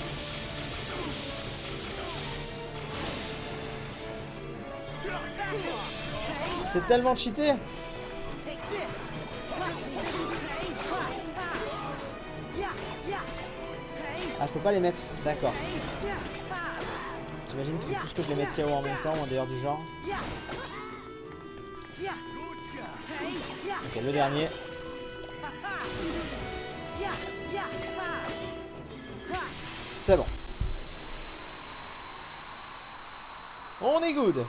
C'est tellement cheaté! Ah, je peux pas les mettre. D'accord. J'imagine qu'il faut tous que je les mette K O en même temps ou en dehors du genre. Ok, le dernier. C'est bon. On est good.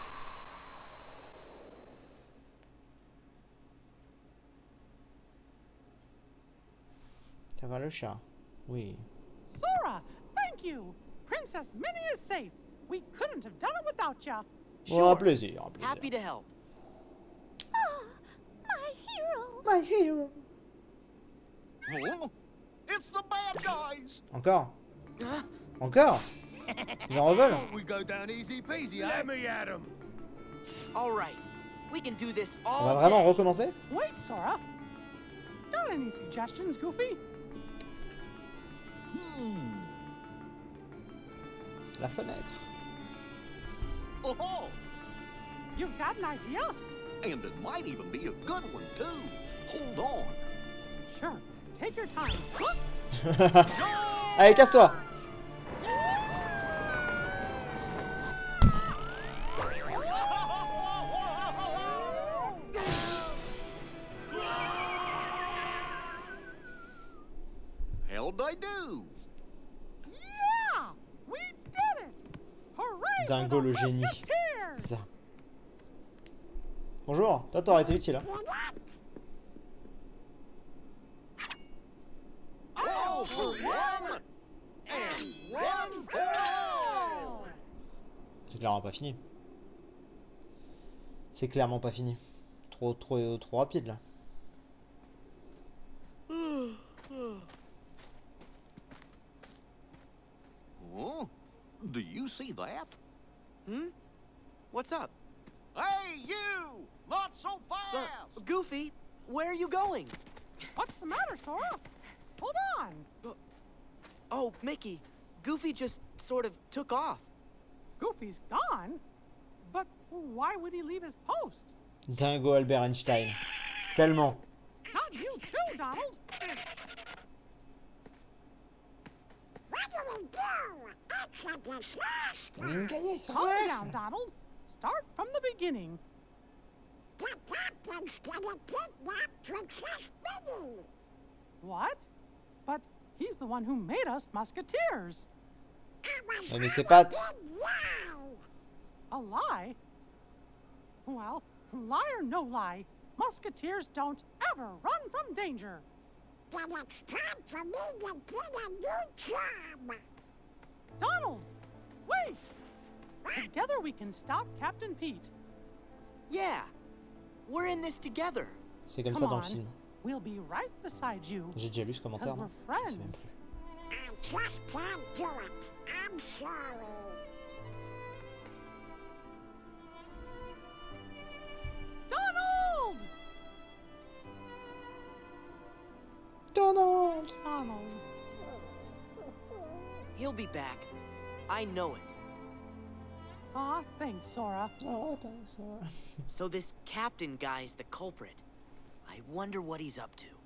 Ça va le chat? Oui. Sora, thank you. Princess Minnie is safe. We couldn't have done it without ya. Bon, un plaisir, un plaisir. Happy to help. Oh, my hero. My hero. Oh, it's the bad guys. Encore? Encore? Ils en reveulent? We go down easy peasy, eh? Let me at him. All right. We can do this On all va vraiment day. recommencer? Wait, Sora. Got any suggestions, Goofy? Hmm. La fenêtre. Oh, oh, You've got an idea? and it might even be a good one too. Hold on. Sure. Take your time. Allez, casse-toi! How'd I do? Yeah! We did it! Hooray Dingo le génie. C'est ça. Bonjour, toi t'aurais été utile. Hein. C'est clairement pas fini. C'est clairement pas fini. Trop, trop, trop rapide là. Oh, do you see that? Hmm? What's up? Hey, you! Not so fast! Uh, Goofy, where are you going? What's the matter, Sora? Hold on. Uh, oh, Mickey, Goofy just sort of took off. Goofy's gone? But why would he leave his post? Dingo Albert Einstein. Tellement. Not you too, Donald. What do we do? It's a disaster. Calm down, Donald. Start from the beginning. The captain's gonna kidnap Princess Minnie. What? But he's the one who made us musketeers. Ouais, mais c'est pas... A lie? Well, lie or no lie, musketeers don't ever run from danger. Then it's time for me to get a new job. Donald, wait! Together we can stop Captain Pete. Yeah, we're in this together. C'est comme Come ça dans on. le film. We'll be right beside you. J'ai déjà lu ce commentaire, non? We're Je sais même plus. I just can't do it. I'm sorry. Donald! Donald! Donald. He'll be back. I know it. Aw, thanks, Sora. Oh, thanks, Sora. So this captain guy's the culprit. I wonder what he's up to.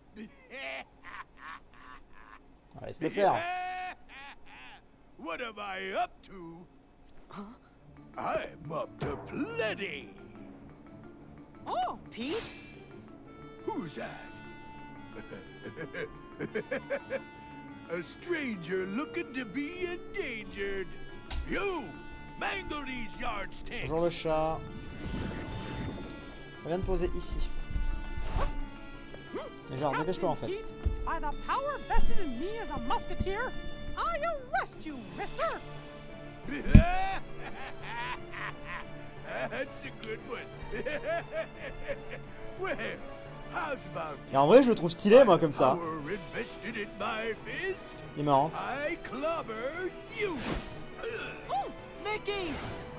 Ah, laisse le faire. What am I up to? Huh? I'm up to plenty. Oh, Pete? Who's that? A stranger looking to be endangered. You! Mangle these yardsticks! Bonjour le chat. On vient de poser ici. Mais genre, dépêche-toi en fait. Pete, by the power vested in me as a musketeer, I arrest you, mister! That's a good one. Well, how's about Et en vrai, je le trouve stylé, moi, comme ça. power invested in my fist? Il est marrant. I clobber you. Oh, Mickey!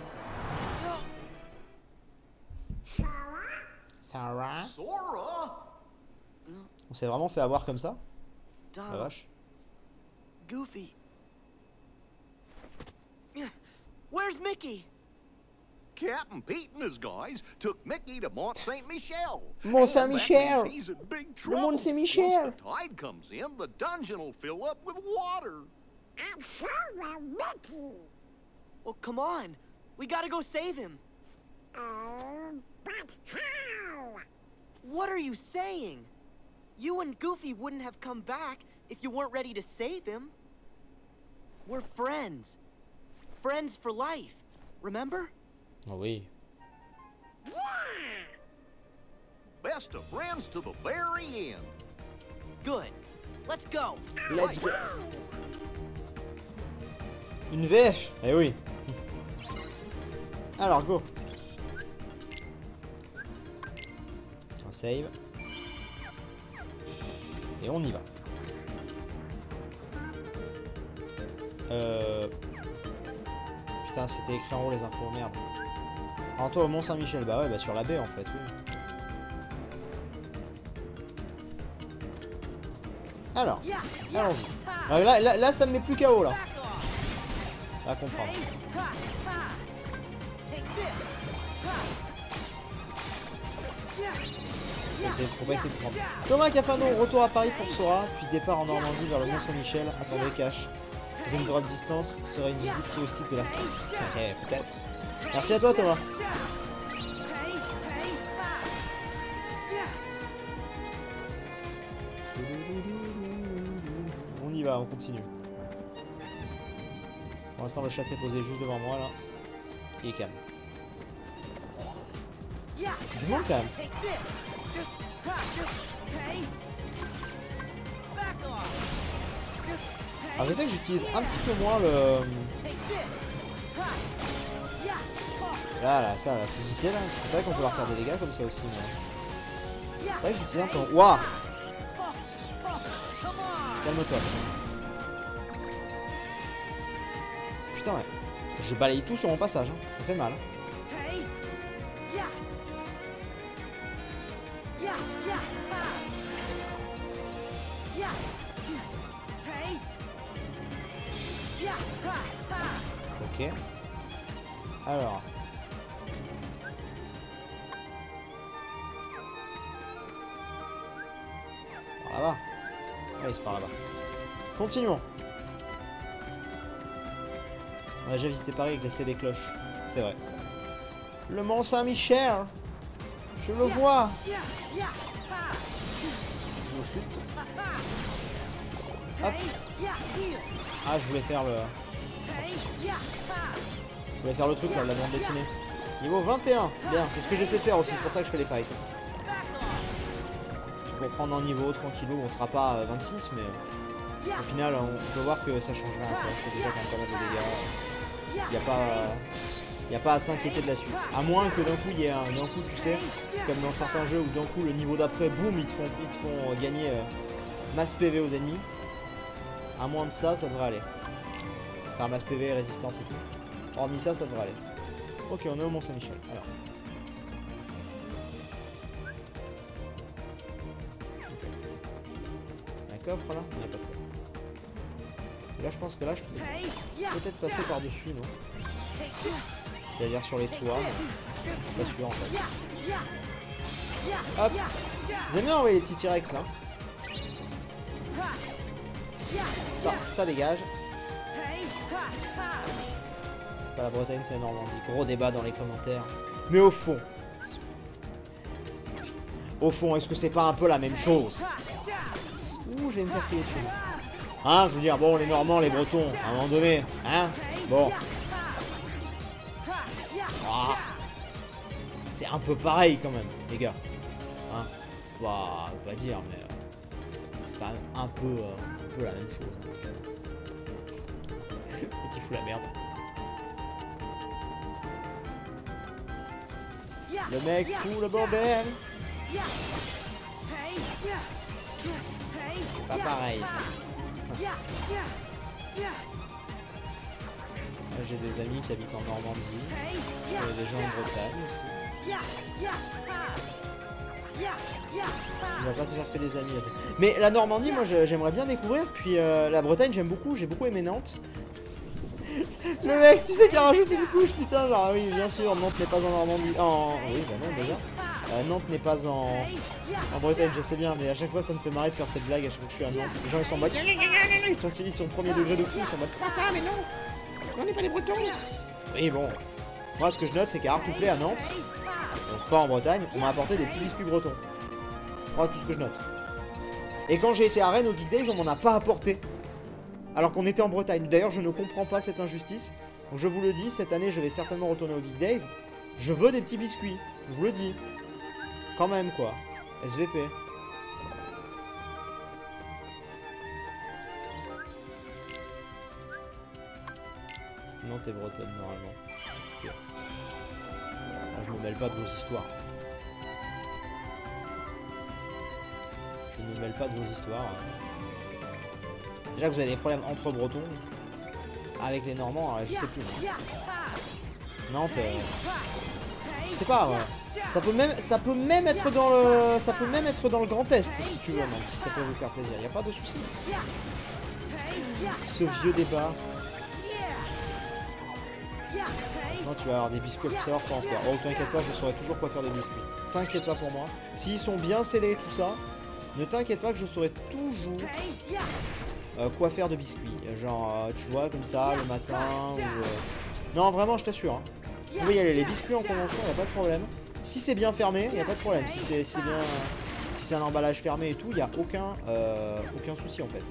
Sarah. Sora? On s'est vraiment fait avoir comme ça? La Donald, vache. Goofy. Where's Mickey? Captain Pete and his guys took Mickey to Mont Saint Michel. Mont Saint And that Michel. means he's in big Le trouble. Mont Saint Michel. Once the tide comes in, the dungeon will fill up with water. I'm so will Mickey. Well, come on. We gotta go save him. Oh, but how? What are you saying? You and Goofy wouldn't have come back if you weren't ready to save him. We're friends. Friends for life. Remember? Oh oui. Yeah. Best of friends to the very end. Good. Let's go. Let's go. Une V F. Eh oui. Alors, go. On save. Et on y va. Euh... Putain, c'était écrit en haut les infos, merde. Rends-toi au Mont Saint-Michel. Bah ouais, bah sur la baie en fait, oui. Alors, allons-y. Euh, Là, là, là, ça me met plus K O là. À comprendre. Essayer- Faut pas essayer de prendre. Thomas Cafano, retour à Paris pour Sora, puis départ en Normandie vers le Mont Saint-Michel. Attendez, cash. Dream Drop Distance serait une visite touristique de la France. Eh, peut-être. Merci à toi, Thomas. On y va, on continue. Pour l'instant, le chat s'est posé juste devant moi là. Il est calme. Du monde quand même. Alors je sais que j'utilise un petit peu moins le... Là, là, ça, la fluidité là. Parce que c'est vrai qu'on peut leur faire des dégâts comme ça aussi. Mais... c'est vrai que j'utilise un peu... Waouh. Calme-toi. Putain ouais. Je balaye tout sur mon passage. Hein. Ça fait mal. Hein. Ok. Alors. Par là-bas. Ouais, c'est par là-bas. Continuons. On a déjà visité Paris avec les stèles des cloches. C'est vrai. Le Mont Saint-Michel. Je le vois. Je chute. Hop. Ah, je voulais faire le... Je voulais faire le truc là, la bande dessinée. Niveau vingt et un. Bien, c'est ce que j'essaie de faire aussi, c'est pour ça que je fais les fights. Pour prendre un niveau tranquillou, on sera pas à vingt-six, mais au final, on peut voir que ça changerait un peu. Je fais déjà quand même pas mal de dégâts. Il n'y a pas... Il n'y a pas à s'inquiéter de la suite. À moins que d'un coup, il y ait un... D'un coup, tu sais, comme dans certains jeux où d'un coup, le niveau d'après, boum, ils te font, ils te font gagner euh, masse P V aux ennemis. À moins de ça, ça devrait aller. Faire masse P V, résistance et tout. Hormis ça, ça devrait aller. Ok, on est au Mont Saint-Michel. Alors. Un coffre là? Il n'y a pas de coffre. Et là, je pense que là, je peux peut-être passer par-dessus, non? J'allais dire sur les toits, mais pas sûr en fait. Hop! Vous aimez bien envoyer les petits T-Rex là? Ça, ça dégage. C'est pas la Bretagne, c'est la Normandie. Gros débat dans les commentaires. Mais au fond... Au fond, est-ce que c'est pas un peu la même chose? Ouh, je vais me faire crier dessus. Hein, je veux dire, bon, les Normands, les Bretons, à un moment donné, hein? Bon. Ah. C'est un peu pareil quand même, les gars. Hein? Bah, on va pas dire, mais... Euh, c'est quand même un peu, euh, un peu la même chose. Et qui fout la merde. Le mec fout le bordel. C'est pas pareil. J'ai des amis qui habitent en Normandie. Je connais des gens en Bretagne aussi. Tu vas pas te faire que des amis. Mais la Normandie, moi j'aimerais bien découvrir. Puis euh, la Bretagne, j'aime beaucoup. J'ai beaucoup aimé Nantes. Le mec, tu sais qu'il a rajouté une couche, putain. Genre, oui, bien sûr, Nantes n'est pas en Normandie. En... Oui, bah non, déjà. Euh, Nantes n'est pas en... en Bretagne, je sais bien, mais à chaque fois ça me fait marrer de faire cette blague à chaque fois que je suis à Nantes. Les gens ils sont en mode. Ils sont, ils sont au premier degré de fou, ils sont en mode. Comment ça, mais non! On n'est pas des Bretons! Oui, bon. Moi, ce que je note, c'est qu'à Artouplay à Nantes, donc pas en Bretagne, on m'a apporté des petits biscuits bretons. Moi, tout ce que je note. Et quand j'ai été à Rennes au Geek Days, on m'en a pas apporté. Alors qu'on était en Bretagne. D'ailleurs, je ne comprends pas cette injustice. Donc, je vous le dis, cette année, je vais certainement retourner au Geek Days. Je veux des petits biscuits. Je vous le dis. Quand même, quoi. S V P. Nantes est bretonne, normalement. Okay. Moi, je me mêle pas de vos histoires. Je ne me mêle pas de vos histoires. Déjà que vous avez des problèmes entre bretons. Avec les Normands, je sais plus. Moi. Nantes... Euh, je sais pas, ouais. Ça peut même, ça peut même être dans le, ça peut même être dans le Grand Est si tu veux, Nantes, si ça peut vous faire plaisir. Y a pas de souci. Ce vieux débat. Non, tu vas avoir des biscuits pour savoir quoi en faire. Oh, t'inquiète pas, je saurai toujours quoi faire des biscuits. T'inquiète pas pour moi. S'ils sont bien scellés, tout ça, ne t'inquiète pas que je saurai toujours euh, quoi faire de biscuits. Genre, euh, tu vois, comme ça, le matin, ou... Euh... Non, vraiment, je t'assure. Hein. Vous pouvez y aller. Les biscuits en convention, y a pas de problème. Si c'est bien fermé, il n'y a pas de problème. Si c'est si bien, si c'est un emballage fermé et tout, il n'y a aucun, euh, aucun souci en fait.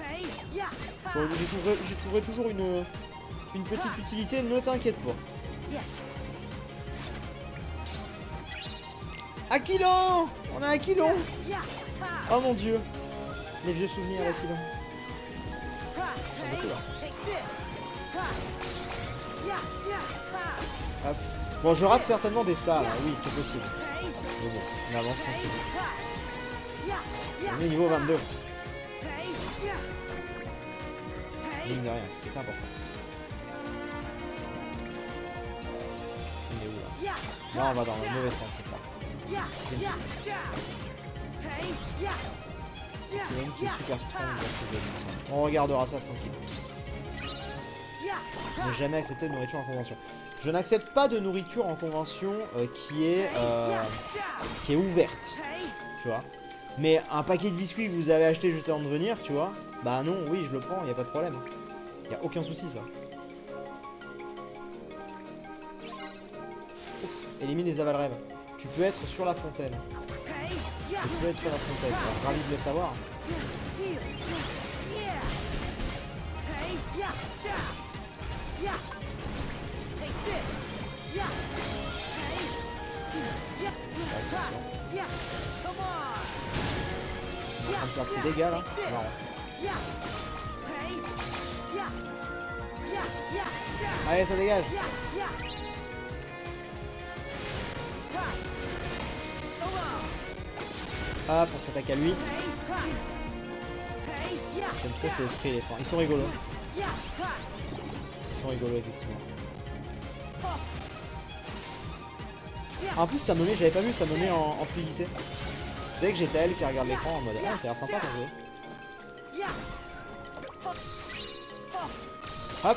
J'y trouverai, trouverai toujours une, une petite utilité, ne t'inquiète pas. Aquilon! On a Aquilon! Oh mon dieu! Les vieux souvenirs d'Aquilon. Hop. Bon, je rate certainement des ça là, oui, c'est possible. Mais bon, on avance tranquille. On est niveau vingt-deux. Mine de rien, ce qui est important. On est où là? Là, on va dans le mauvais sens, je crois. Je ne sais pas. Pokémon qui est super strong. On regardera ça tranquille. Ne jamais accepter de nourriture en convention. Je n'accepte pas de nourriture en convention euh, qui est euh, qui est ouverte, tu vois. Mais un paquet de biscuits que vous avez acheté juste avant de venir, tu vois, bah non, oui, je le prends, il n'y a pas de problème. Il n'y a aucun souci, ça. Ouf, élimine les avalrêves. Tu peux être sur la fontaine. Tu peux être sur la fontaine. Alors, ravi de le savoir. Attention. On est en train de perdre ses dégâts là. Marrant. Allez, ça dégage. Hop, on s'attaque à lui. J'aime trop ces esprits éléphants. Ils sont rigolos. Ils sont rigolos, effectivement. En plus, ça me met, j'avais pas vu, ça me met en, en fluidité. Vous savez que j'étais elle qui regarde l'écran en mode ah, ça a l'air sympa pour jouer. Hop.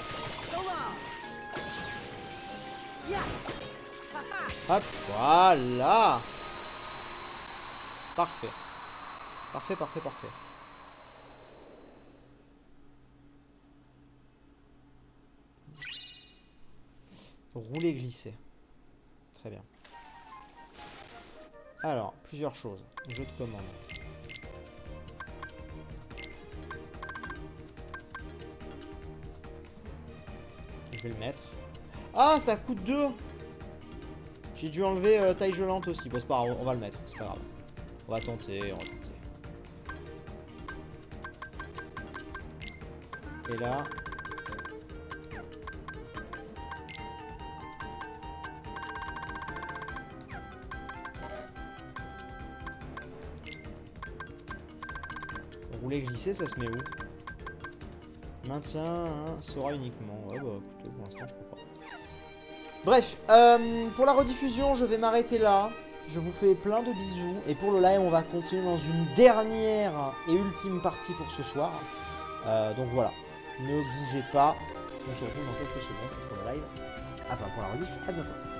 Hop, voilà. Parfait. Parfait, parfait, parfait. Rouler, glisser. Très bien. Alors, plusieurs choses. Jeu de commande. Je vais le mettre. Ah, ça coûte deux. J'ai dû enlever euh, taille gelante aussi. Bon, c'est pas grave, on va le mettre. C'est pas grave. On va tenter, on va tenter. Et là... Rouler, glisser, ça se met où? Maintien, hein, sera uniquement. Ouais, bah écoutez, pour l'instant, je peux pas. Bref, euh, pour la rediffusion, je vais m'arrêter là. Je vous fais plein de bisous. Et pour le live, on va continuer dans une dernière et ultime partie pour ce soir. Euh, donc voilà, ne bougez pas. On se retrouve dans quelques secondes pour le live. Enfin, pour la rediff. À bientôt.